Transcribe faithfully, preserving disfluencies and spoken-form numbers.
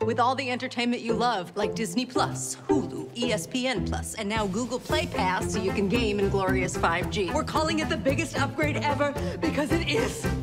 with all the entertainment you love, like Disney Plus, Hulu, E S P N Plus, and now Google Play Pass, so you can game in glorious five G. We're calling it the biggest upgrade ever because it is.